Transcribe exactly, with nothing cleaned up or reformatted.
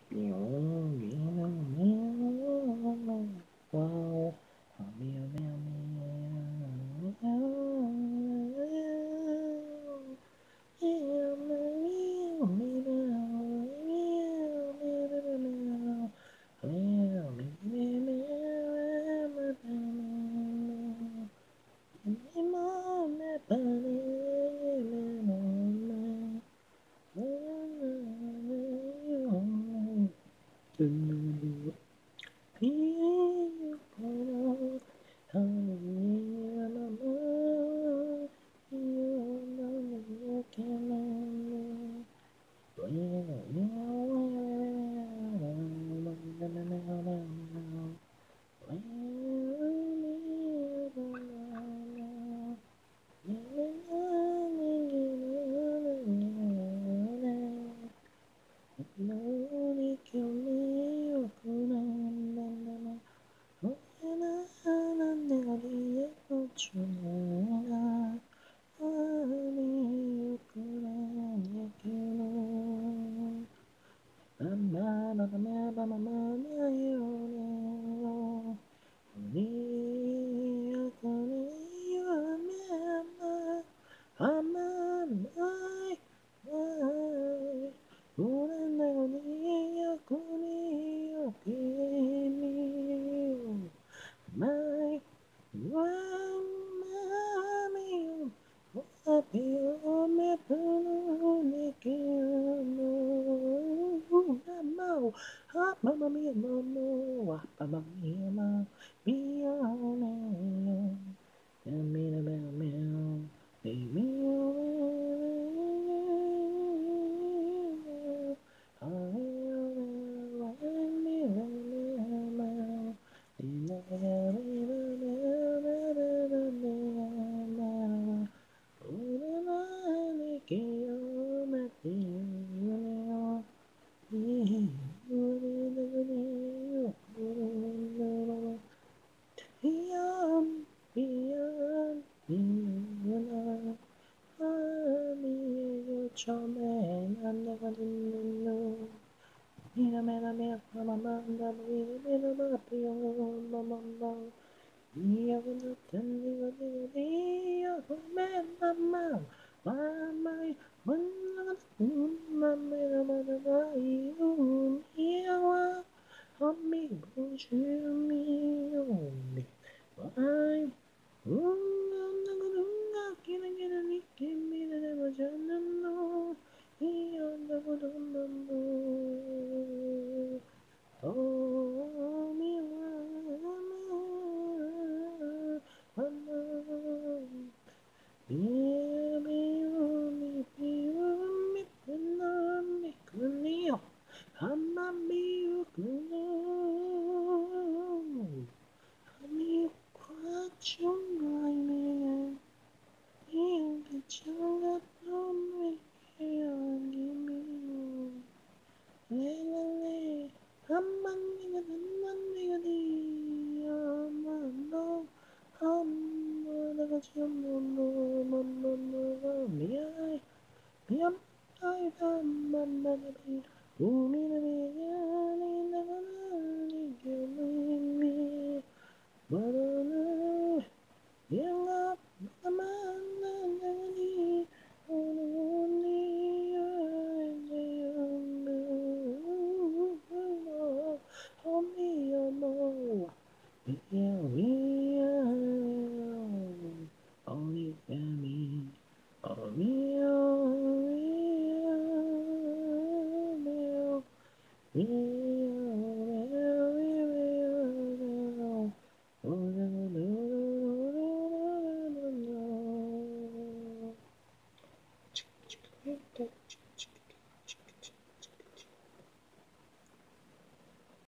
Mamma mia, mamma, mamma mia, mamma mia, meow, meow, meow, meow, Beyond, beyond, beyond, honey, charming, I never knew. Mira, mira, mira, mama, mama, mira, mira, mama, beyond, mama, mama. Mia, mama, mama, mia, mama, mama, mama, mama, mama, mama, you, mia, Mommy, bonjour, me. Bye. Oh, me,